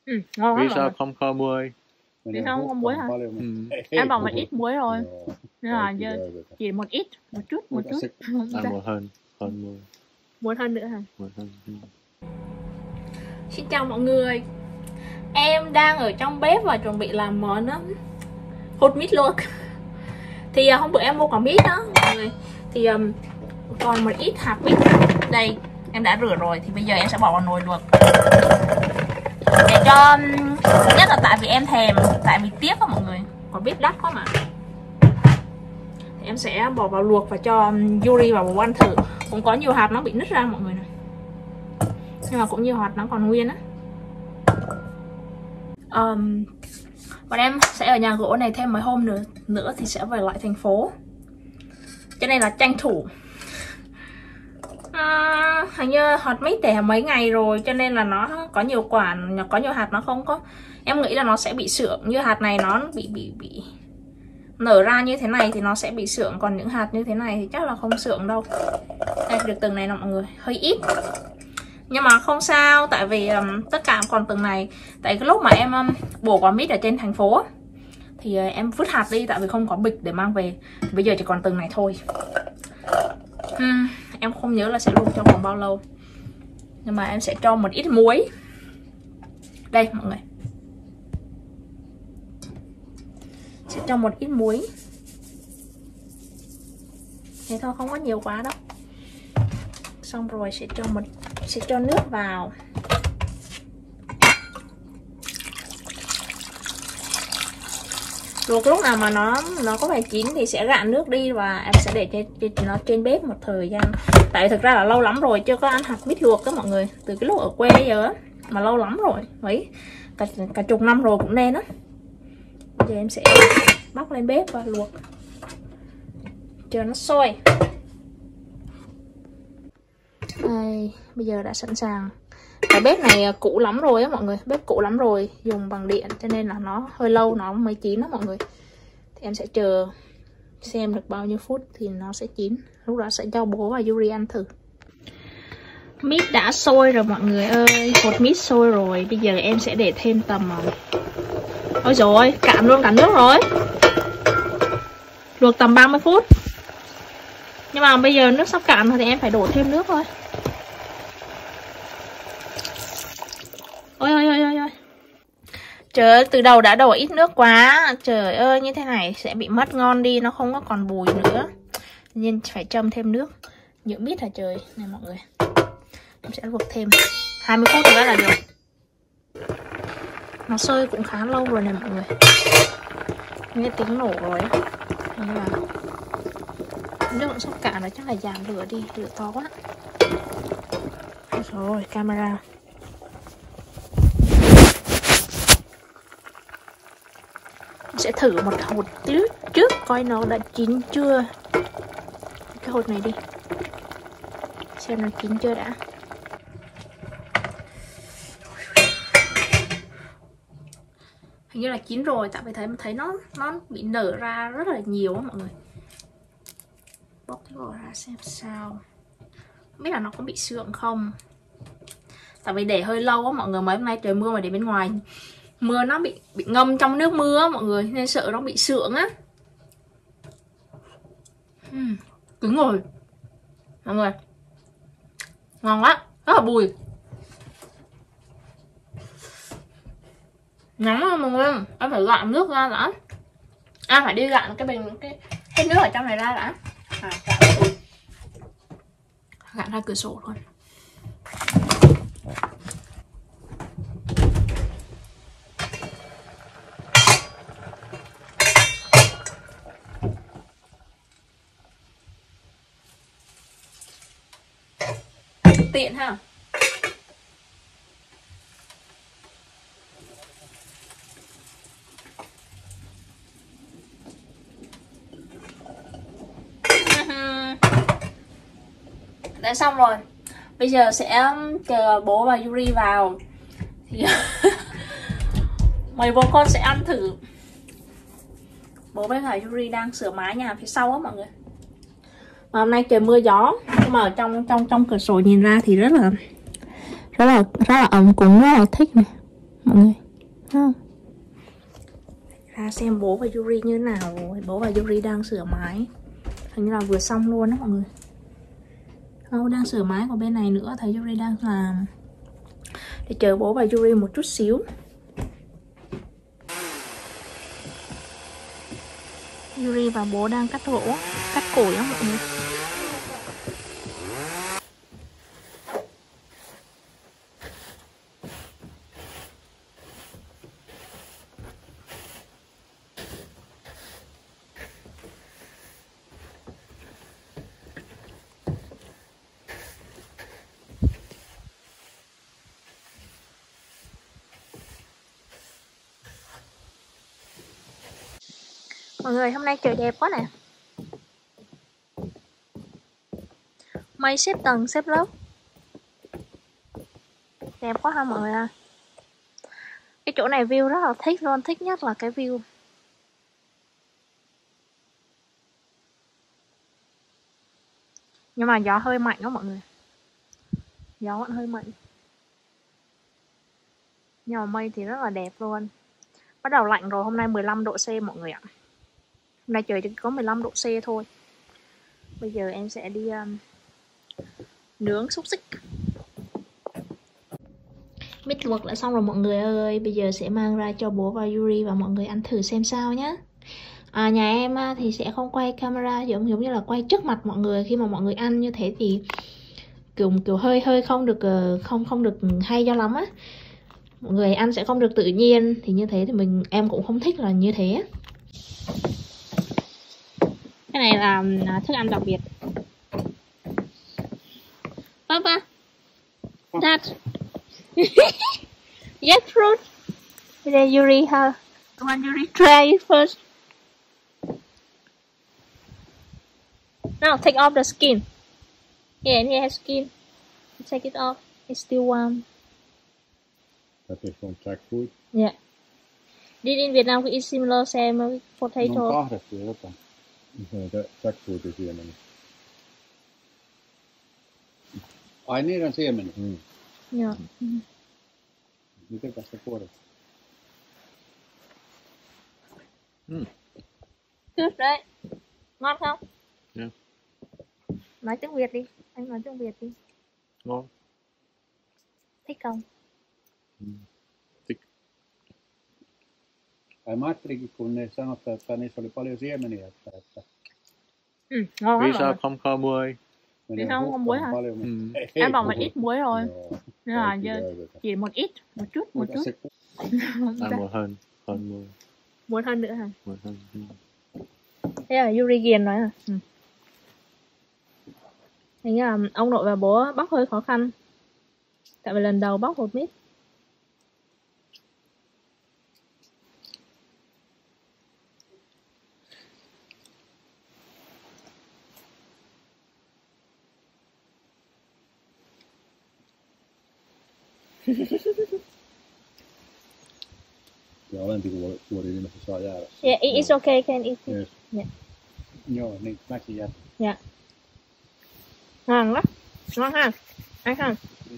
Ngon Vì lắm sao rồi. không có muối? Vì sao không có muối hả? Ừ. Em bỏ một ít muối rồi. Nên là giờ chỉ một ít, một chút. Hơn muối. Muối hơn nữa hả? Muối hơn. Xin chào mọi người. Em đang ở trong bếp và chuẩn bị làm món hột mít luộc. Thì hôm bữa em mua quả mít đó mọi người. Thì còn một ít hạt mít. Đây, em đã rửa rồi. Thì bây giờ em sẽ bỏ vào nồi luộc. Để cho, nhất là tại vì em thèm, tại vì tiếc á mọi người, quả mít đắt quá mà. Thì em sẽ bỏ vào luộc và cho Yuri vào bầu ăn thử. Cũng có nhiều hạt nó bị nứt ra mọi người này, nhưng mà cũng nhiều hạt nó còn nguyên á. Bọn em sẽ ở nhà gỗ này thêm mấy hôm nữa thì sẽ về lại thành phố, cho nên là tranh thủ. Hình như hot mít để mấy ngày rồi, cho nên là nó có nhiều quả, có nhiều hạt nó không có. Em nghĩ là nó sẽ bị sượng. Như hạt này nó bị nở ra như thế này thì nó sẽ bị sượng, còn những hạt như thế này thì chắc là không sượng đâu. Đây, được từng này nè mọi người, hơi ít nhưng mà không sao, tại vì tất cả còn từng này. Tại cái lúc mà em bổ quả mít ở trên thành phố thì em vứt hạt đi, tại vì không có bịch để mang về. Thì bây giờ chỉ còn từng này thôi. Em không nhớ là sẽ luộc trong vòng bao lâu, nhưng mà em sẽ cho một ít muối. Đây mọi người, sẽ cho một ít muối. Thế thôi, không có nhiều quá đâu. Xong rồi sẽ cho nước vào. Luộc lúc nào mà nó có phải chín thì sẽ rạn nước đi, và em sẽ để nó trên bếp một thời gian. Tại thực ra là lâu lắm rồi chưa có ăn hạt mít luộc đó mọi người, từ cái lúc ở quê giờ á, mà lâu lắm rồi, mấy cả chục năm rồi cũng nên á. Bây giờ em sẽ bóc lên bếp và luộc chờ nó sôi. Đây, bây giờ đã sẵn sàng. Cái bếp này cũ lắm rồi á mọi người, bếp cũ lắm rồi, dùng bằng điện cho nên là nó hơi lâu nó mới chín đó mọi người. Thì em sẽ chờ xem được bao nhiêu phút thì nó sẽ chín. Lúc đó sẽ cho bố và Yuri ăn thử. Mít đã sôi rồi mọi người ơi, hột mít sôi rồi. Bây giờ em sẽ để thêm tầm, ôi rồi cạn luôn cả nước rồi. Luộc tầm 30 phút. Nhưng mà bây giờ nước sắp cạn rồi thì em phải đổ thêm nước thôi. Ôi. Trời ơi, từ đầu đã đổ ít nước quá. Trời ơi, như thế này sẽ bị mất ngon đi, nó không có còn bùi nữa. Nên phải châm thêm nước. Nhiều mít hả trời. Này mọi người, em sẽ luộc thêm 20 phút nữa là được. Nó sôi cũng khá lâu rồi này mọi người. Nghe tiếng nổ rồi á. Nên là nước cũng sắp cạn rồi, chắc là giảm lửa đi, lửa to quá. Rồi, camera. Sẽ thử một hột trước coi nó đã chín chưa. Cái hột này đi, xem nó chín chưa đã. Hình như là chín rồi, tại vì thấy nó bị nở ra rất là nhiều á mọi người. Bóc cái vỏ ra xem sao, không biết là nó có bị sượng không. Tại vì để hơi lâu á mọi người, mấy hôm nay trời mưa mà để bên ngoài mưa nó bị ngâm trong nước mưa á mọi người, nên sợ nó bị sượng á. Cứng rồi mọi người, ngon quá, rất là bùi. Nóng lắm mọi người, em phải gạn nước ra đã. Phải đi gạn cái bình cái hết nước ở trong này ra đã. Gạn ra cửa sổ luôn. Tiện ha. Đã xong rồi. Bây giờ sẽ chờ bố và Yuri vào thì mấy bố con sẽ ăn thử. Bố với cả Yuri đang sửa mái nhà phía sau á mọi người. Mà hôm nay trời mưa gió, nhưng mà ở trong cửa sổ nhìn ra thì rất là ấm cúng, rất là thích này. mọi người, không? Ra xem bố và Yuri như thế nào rồi. Bố và Yuri đang sửa máy, hình như là vừa xong luôn đó mọi người. Không, đang sửa máy, còn bên này nữa thấy Yuri đang làm. Để chờ bố và Yuri một chút xíu. Yuri và bố đang cắt gỗ, cắt củi đó mọi người. Mọi người, hôm nay trời đẹp quá nè. Mây xếp tầng, xếp lớp. Đẹp quá ha mọi người à. Cái chỗ này view rất là thích luôn, thích nhất là cái view. Nhưng mà gió hơi mạnh đó mọi người. Gió vẫn hơi mạnh. Nhưng mà mây thì rất là đẹp luôn. Bắt đầu lạnh rồi, hôm nay 15 độ C mọi người ạ. Hôm nay trời chỉ có 15 độ C thôi. Bây giờ em sẽ đi nướng xúc xích. Mít luộc đã xong rồi mọi người ơi. Bây giờ sẽ mang ra cho bố và Yuri và mọi người ăn thử xem sao nhé. Nhà em thì sẽ không quay camera giống như là quay trước mặt mọi người. Khi mà mọi người ăn như thế thì kiểu hơi không được không được hay cho lắm á. Mọi người ăn sẽ không được tự nhiên, thì như thế thì em cũng không thích là như thế. Cái này là thức ăn đặc biệt. Papa, Dad, jackfruit. Then Yuri have. When Yuri try it first. Now take off the skin. Yeah, and he has skin. Take it off. It's still warm. That is from jackfruit. Yeah. Did in Vietnam we eat similar same with potato? No on kahdettu jotain. Se jackfruitin siemeni. Ai niiden siemeni? Yeah. Miten tästä kuoret? Good right? Ngon không? Yeah. Nói tiếng Việt đi. Anh nói tiếng Việt đi. Ngon. Thích không? Thích. Ai mä ajattelinkin, kun ne sanottiin, että niissä oli paljon siemeniä, että Ngon vì lắm. sao không có muối? Vì sao không muối hả? Paljon. Em bảo mình ít muối rồi. Nên là Giờ chỉ một ít, một chút. ăn một hơn muối. Muối hơn nữa hả? Muối hơn. Thế là Yuri ghiền nói hả? Hình như là ông nội và bố bóc hơi khó khăn. Tại vì lần đầu bóc hột mít. Ja alempikuori ilmeisesti saa jäädä. Yeah, it's okay, can eat it. Yes. Yeah. Joo, niin mäkin jätän. Dạ. Ngon lắm. Ngon ha. Ăn không?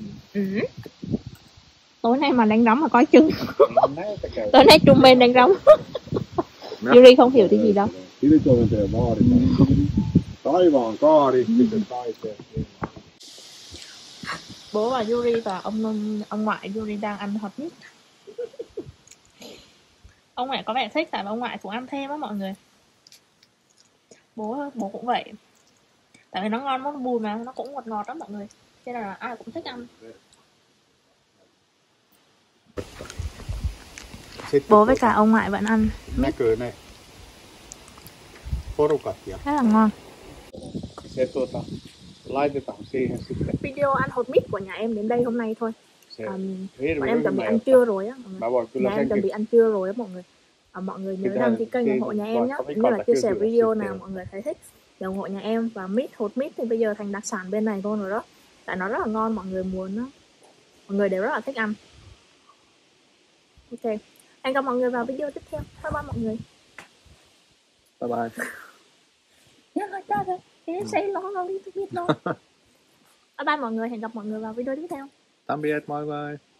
Tối nay mà đánh rắm mà coi chừng. Tối nay Trung bên đánh rắm. Yuri không hiểu cái gì đâu. Ylityöventäjä vaaditaan. Taivaan kaari, sitten taiteen. Bố và Yuri và ông ngoại Yuri đang ăn hot mít. Ông ngoại có vẻ thích, tại vì ông ngoại cũng ăn thêm á mọi người. Bố cũng vậy. Tại vì nó ngon, nó bùi mà, nó cũng ngọt ngọt đó mọi người. Cho nên là ai cũng thích ăn. Bố với cả ông ngoại vẫn ăn mít. Näkyy ne porukat ja rất là ngon. se laitetaan siihen sitten. Video ăn hột mít của nhà em đến đây hôm nay thôi. Bọn em chuẩn bị ăn Hirviryhmä, trưa rồi á. mä voin kyllä Nhà em chuẩn bị ăn trưa rồi á mọi người. Mọi người nhớ đăng ký kênh ủng hộ nhà em nhé. Cũng như là chia sẻ video nào mọi người thấy thích để ủng hộ nhà em. Và hột mít thì bây giờ thành đặc sản bên này luôn rồi đó. Tại nó rất là ngon, mọi người muốn đó. Mọi người đều rất là thích ăn. Ok, hẹn gặp mọi người vào video tiếp theo. Bye bye mọi người. Bye bye. Em say lo đi, tôi biết lo. Bye bye mọi người, hẹn gặp mọi người vào video tiếp theo. Tạm biệt, bye bye.